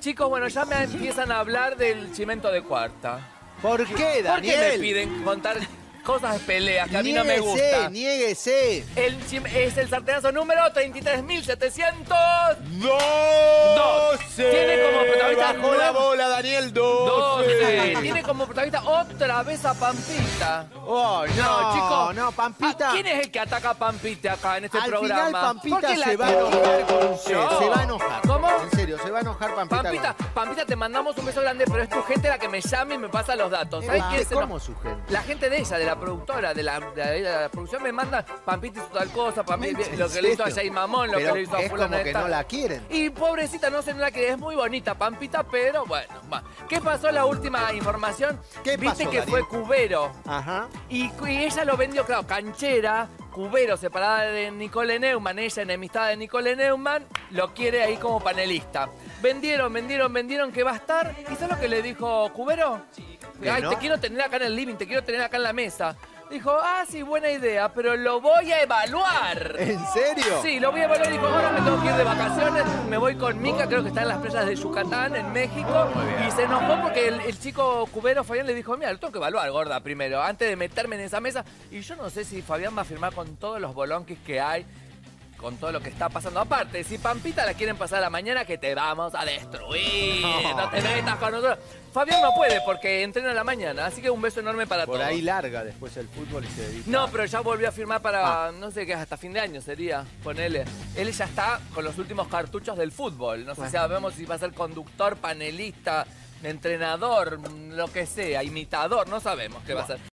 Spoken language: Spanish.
Chicos, bueno, ya me empiezan a hablar del chimento de cuarta. ¿Por qué, Daniel? ¿Por qué me piden contar cosas de peleas que a mí no me gusta? Niéguese. Es el sartenazo número 33.700. ¡12! Tiene como protagonista Bajó la bola, Daniel. 12. Tiene como protagonista otra vez a Pampita. Oh, no, chicos. no, Pampita. ¿Quién es el que ataca a Pampita acá en este Al programa? final Pampita ¿Por qué la se va a enojar con usted. No. Se va a enojar. ¿Cómo? En serio, se va a enojar Pampita. Pampita, te mandamos un beso grande, pero es tu gente la que me llama y me pasa los datos. ¿Sabes quién se ¿Cómo su gente? La gente de ella, de la productora, de la producción me manda, Pampita hizo tal cosa, Pampita, lo que le hizo a Jay Mamón, lo que le hizo a es fulana como de que tal. no la quieren. Y pobrecita, no sé, no la quiere, es muy bonita Pampita, pero bueno, va. ¿Qué pasó la última información? ¿Qué Viste pasó, que Daniel? fue Cubero. Ajá. Y ella lo vendió, claro, canchera, Cubero, separada de Nicole Neumann, ella enemistada de Nicole Neumann, lo quiere ahí como panelista. Vendieron que va a estar. ¿Y sabes lo que le dijo Cubero? Ay, te quiero tener acá en el living, te quiero tener acá en la mesa. Dijo, sí, buena idea, pero lo voy a evaluar. ¿En serio? Sí, lo voy a evaluar. Dijo, ahora me tengo que ir de vacaciones, me voy con Mica, creo que está en las playas de Yucatán, en México. Y se enojó porque el chico Cubero, Fabián, le dijo, mira, lo tengo que evaluar, gorda, primero, antes de meterme en esa mesa. Y yo no sé si Fabián va a firmar con todos los bolonquis que hay, con todo lo que está pasando. Aparte, si Pampita la quieren pasar a la mañana, que te vamos a destruir. No te metas con nosotros. Fabián no puede porque entrena a la mañana, así que un beso enorme para todos. Por ahí larga después el fútbol y se dedica. No, pero ya volvió a firmar para, no sé qué, hasta fin de año sería, ponele. Él ya está con los últimos cartuchos del fútbol. No sé si sabemos si va a ser conductor, panelista, entrenador, lo que sea, imitador, no sabemos qué va a ser.